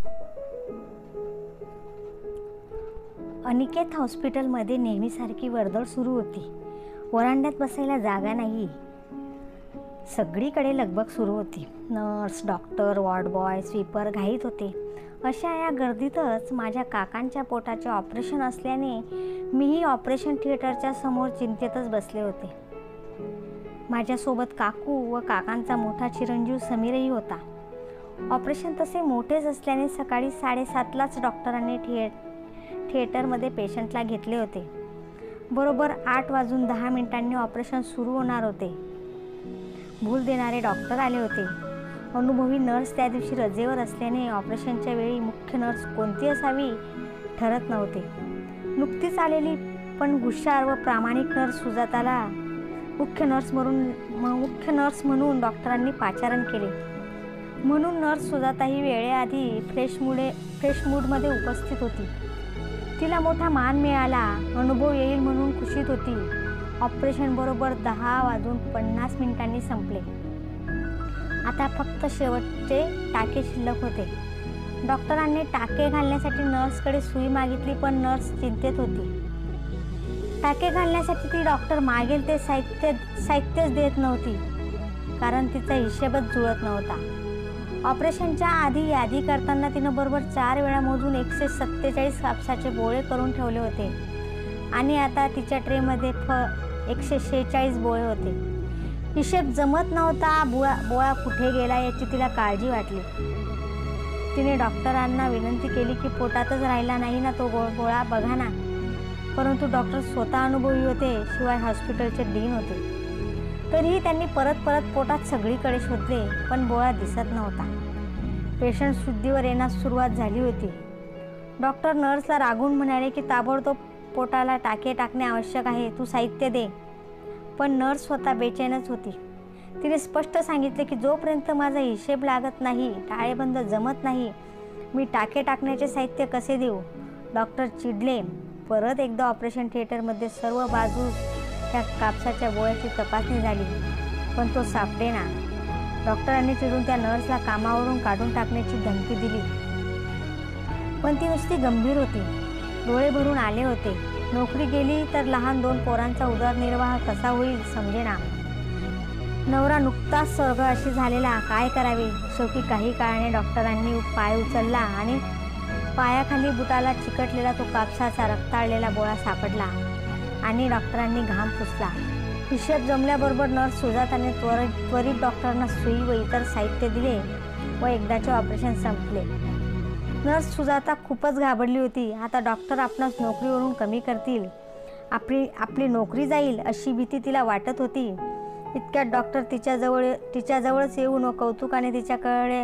अनिकेत हॉस्पिटलमध्ये नेहमीसारखी वर्दळ सुरू होती. वरांड्यात बसायला जागा नाही. सगळीकडे लगबग सुरू होती. Nurse, doctor, ward boy, sweeper घाईत होते. अशा या गर्दीतच माझ्या काकांच्या पोटाचे ऑपरेशन असल्याने मीही ऑपरेशन थिएटरच्या समोर चिंतेतच बसले होते. माझ्यासोबत काकू व काकांचा मोठा चिरंजीव समीरही होता. ऑपरेशन तसे मोठेच असल्याने सकाळी 7:30लाच डॉक्टरांनी थिएटरमध्ये पेशंटला घेतले होते. बरोबर 8:10 ऑपरेशन सुरू होणार होते. भूल देणारे डॉक्टर आले होते. अनुभवी नर्स त्या दिवशी रजेवर असल्याने ऑपरेशनच्या वेळी मुख्य नर्स कोणती असावी ठरत नव्हते. नुकतीच आलेली पण हुशार व प्रामाणिक नर्स सुजाताला मुख्य नर्स म्हणून डॉक्टरांनी पाचारण केले. म्हणून नर्स सुजाता ही वेळेआधी फ्रेश मूडमध्ये उपस्थित होती. तिला मोठा मान मिळाला, अनुभव येईल म्हणून खुशीत होती. ऑपरेशन बरोबर 10:50 संपले. आता फक्त शेवटचे टाके शिल्लक होते. डॉक्टरांनी टाके घालण्यासाठी नर्सकडे सुई मागितली, पण नर्स चिंतेत होती. टाके घालण्यासाठी ती डॉक्टर मागेल ते साहित्यच देत नव्हती, कारण तिचा हिशेबच जुळत नव्हता. ऑपरेशनच्या आधी यादी करताना तिनं बरोबर 4 वेळा मोजून 147 कापसाचे बोळे करून ठेवले होते आणि आता तिच्या ट्रेमध्ये 146 बोळे होते. हिशेब जमत नव्हता. बोळा कुठे गेला याची तिला काळजी वाटली. तिने डॉक्टरांना विनंती केली की पोटातच राहिला नाही ना तो बोळा, बघा ना. परंतु डॉक्टर स्वतः अनुभवी होते, शिवाय हॉस्पिटलचे डीन होते. तरीही त्यांनी परत पोटात सगळीकडे शोधले, पण बोळा दिसत नव्हता. पेशंट शुद्धीवर येण्यास सुरुवात झाली होती. डॉक्टर नर्सला रागून म्हणाले की ताबडतोब पोटाला टाके टाकणे आवश्यक आहे, तू साहित्य दे. पण नर्स स्वतः बेचैनच होती. तिने स्पष्ट सांगितले की जोपर्यंत माझा हिशेब लागत नाही, टाळेबंद जमत नाही, मी टाके टाकण्याचे साहित्य कसे देऊ. डॉक्टर चिडले. परत एकदा ऑपरेशन थिएटरमध्ये सर्व बाजूस त्या कापसाच्या बोळ्याची तपासणी झाली, पण तो सापडेना. डॉक्टरांनी चिडून त्या नर्सला कामावरून काढून टाकण्याची धमकी दिली, पण ती नुसती गंभीर होती. डोळे भरून आले होते. नोकरी गेली तर लहान 2 पोरांचा उदरनिर्वाह कसा होईल समजेना. नवरा नुकताच स्वर्गवासी झालेला, काय करावे. शेवटी काही काळाने डॉक्टरांनी पाय उचलला आणि पायाखाली बुटाला चिकटलेला तो कापसाचा रक्ताळलेला बोळा सापडला आणि डॉक्टरांनी घाम पुसला. हिशेब जमल्याबरोबर नर्स सुजाताने त्वरित डॉक्टरांना सुई व इतर साहित्य दिले व एकदाचे ऑपरेशन संपले. नर्स सुजाता खूपच घाबरली होती. आता डॉक्टर आपणास नोकरीवरून कमी करतील, आपली नोकरी जाईल अशी भीती तिला वाटत होती. इतक्यात डॉक्टर तिच्याजवळच येऊन व कौतुकाने तिच्याकडे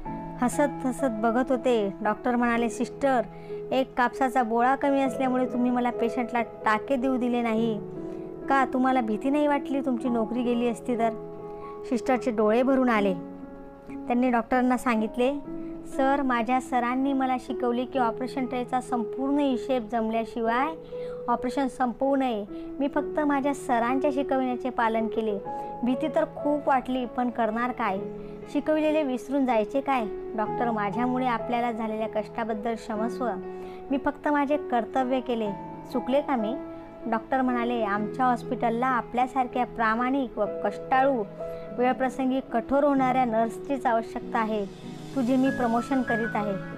हसत बघत होते. डॉक्टर म्हणाले, सिस्टर, एक कापसाचा बोळा कमी असल्यामुळे तुम्ही मला पेशंटला टाके देऊ दिले नाही का? तुम्हाला भीती नाही वाटली तुमची नोकरी गेली असती तर? सिस्टरचे डोळे भरून आले. त्यांनी डॉक्टरांना सांगितले, सर, माझ्या सरांनी मला शिकवले की ऑपरेशन ट्रेचा संपूर्ण हिशेब जमल्याशिवाय ऑपरेशन संपवू नये. मी फक्त माझ्या सरांच्या शिकवण्याचे पालन केले. भीती तर खूप वाटली, पण करणार काय? शिकविलेले विसरून जायचे काय? डॉक्टर, माझ्यामुळे आपल्याला झालेल्या कष्टाबद्दल क्षमस्व. मी फक्त माझे कर्तव्य केले. चुकले का मी? डॉक्टर म्हणाले, आमच्या हॉस्पिटलला आपल्यासारख्या प्रामाणिक व कष्टाळू, वेळप्रसंगी कठोर होणाऱ्या नर्सचीच आवश्यकता आहे. तुझे मी प्रमोशन करीत आहे.